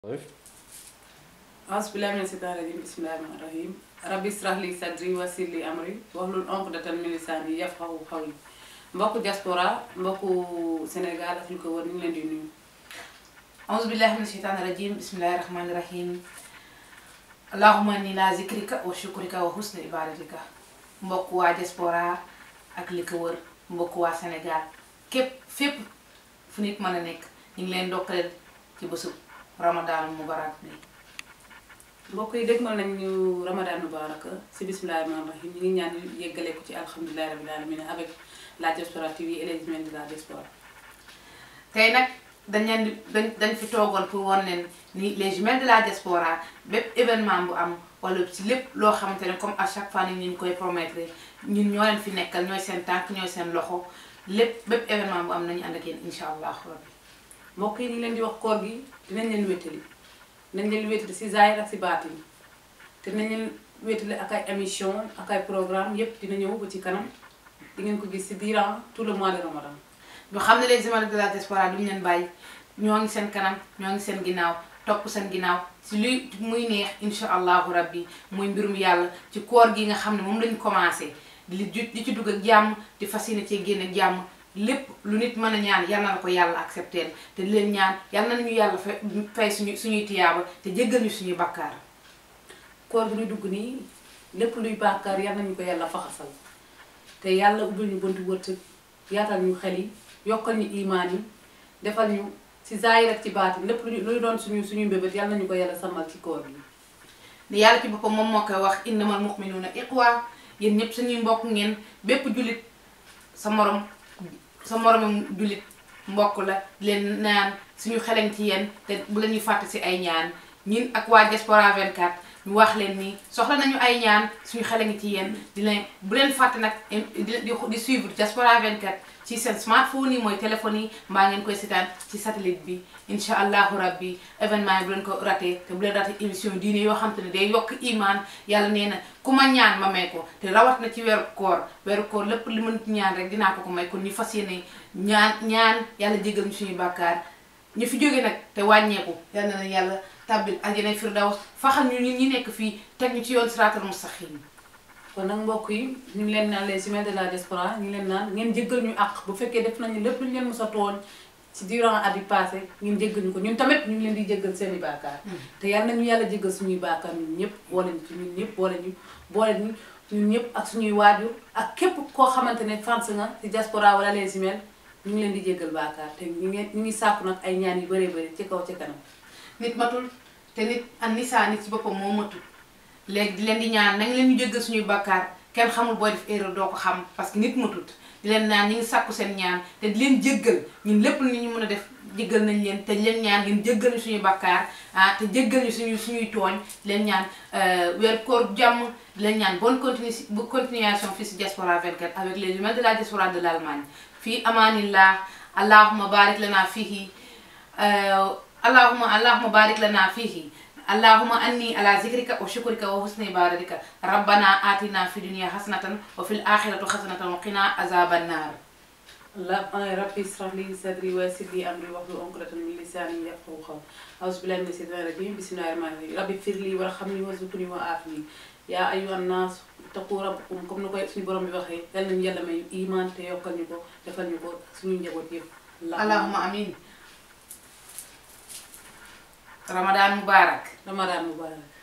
läuft. Auzubillahi mina shaytaani rajiim bismillaahi rahmaani rahiim rabbi israh li sadri wa yassir li amri wahlul uqdatan min lisaani yafqahu qawli mbokku diaspora mbokku Sénégal ak li ko wër ñu ngi leen di nuyu. auzubillahi mina shaytaani rajiim bismillaahi rahmaani rahiim allahumma inni la zikrika wa shukrika wa husni ibadatika mbokku waa diaspora ak li ko wër mbokku waa Sénégal képp fépp fu nit mën a nekk ñu ngi leen dokkaleel ci bésub Ramadan mubarak bi. mbokk yi dégmal nañu Ramadan mubarak si bismillaahi rahmaani rahiim ñu ngi ñaan yeggale ko ci alhamdulillahi rabbil alamin avec la Diaspora TV et les jumelles de la diaspora. tey nag dañ fi toogoon pour won leen ni les jumelles de la diaspora bépp événement bu am wala ci lépp loo xamante ne comme à chaque fois ni ñu koy promettre ñun ñoo leen fi nekkal ñooy seen tànk ñooy seen loxo lépp bépp événement bu am nañu ànd ak yéen incha allahu rabbi. mbokk yi ñu ngi leen di wax koor gi dinañ leen wéttali nañ leen wéttali si zaahir ak si baatin te nañ leen wéttali ak ay émission ak ay programme yépp dina ñëw ba ci kanam di ngeen ko gis si durant tout le mois de Ramadan. ñu xam ne les jumelles de la diaspora duñu leen bàyyi ñoo ngi seen kanam ñoo ngi seen ginnaaw topp seen ginnaaw si luy muy neex incha allahu rabbi muy mbirum yàlla ci koor gi nga xam ne moom lañu commencé di ci dugg ak jàmm di fas yéene cee génne jàmm lépp lu nit mën a ñaan yal na la ko yàlla accepté te di leen ñaan yal na ñu yàlla fay suñuy tiyaaba te jéggal ñu suñuy bakkaar. koor gi ñu dugg nii lépp luy bakkaar yal nañu ko yàlla faxasal te yàlla ubbil ñu buntu wërsëg yaatal ñu xel yi yokkal ñu imaan yi defal ñu si zaahir ak ci baatin lépp luy doon suñuy mbébét yal nañu ko yàlla sàmmal ci koor gi. ni yàlla ci boppam moom moo koy wax innamal mu'minuuna iqwa yéen ñëpp suñuy mbokk ngeen bépp jullit sa morom jullit mbokk la leen naan suñu xeleñ ci yéen te bu la ñuy fàtte si ay ñaan ñin ak waa Diaspora 24 ñu wax leen ni soxla nañu ay ñaan suñu xeleñ ci yéen di leen bu leen fàtte nag di suivre Diaspora 24 ci seen smartphone yi mooy téléphone yi mbaa ngeen koy seetaan ci satellite bi incha allahu rabbi événement yi bu leen ko raté te bu leen raté émission diine yoo xam te ne day yokk iman yàlla nee na ku ma ñaan ma may ko te rawat na ci weeru koor lépp li mën ñaan rek dinaa ko may kon ñu fas yéene ñaan yàlla jégal ñu suñu bàkkaar ñu fi jóge nag te wàññeeku yàlla na yàlla tabbil aljana firdaws faxal ñu ñi nekk fii teg ñu ci yoon siraatal mustaqim. kon nag mbokk yi ñu ngi leen naan les jumelles de la diaspora ñu ngi leen naan ngeen jéggal ñu àq bu fekkee def nañu lépp lu ñu leen mos a tooñ ci durant at yi passé ngeen jéggal ñu ko ñun tamit ñu ngi leen di jéggal seeni baakaar te yal nañu yàlla jéggal suñuy baakaar ñun ñëpp boole ñu ci ñun ñëpp boole ñu ñun ñëpp ak suñuy waajur ak képp koo xamante ne fans nga ci diaspora wala les jumelles ñu ngi leen di jéggal baakaar te ñu ngi sàkku nag ay ñaan yu bëree bëri ci kaw ci kanam. nit matul te nit an nisaa nit ci boppam moo matul léegi di leen di ñaan nañ leen ñu jéggal suñuy bakkaar kenn xamul booy def erreur doo ko xam parce que nit matut di leen naan ñu ngi sàkku seen ñaan te di leen jéggal ñun lépp lu ñu mën a def jéggal nañ leen te di leen ñaan ngeen jéggal ñu suñuy bakkaar te jéggal ñu suñuy tooñ di leen ñaan weer koor jàmm di leen ñaan bonne continuation fii si Diaspora 24 avec les jumelles de la diaspora de l'Allemagne fii amaanillah allahumma barik lana fihi allahumma barik lana fihi اللهم أني على ذكرك وشكرك وحسن عبادتك ربنا آتنا في الدنيا حسنة وفي الآخرة حسنة وقنا عذاب النار. ربي اشرح لي صدري ويسر لي أمري واحلل عقدة من لساني يفقهوا قولي. أعوذ بالله من الشيطان الرجيم بسم الله الرحمن الرحيم ربي اغفر لي وارحمني وارزقني وعافني يا أيها الناس اتقوا ربكم comme ni koy suñu borom bi waxee yal nañu yàlla may iman te yokkal ñu ko defal ñu ko suñu njaboot yëpp. allahumma amin. Ramadan mubarak. Ramadan mubarak.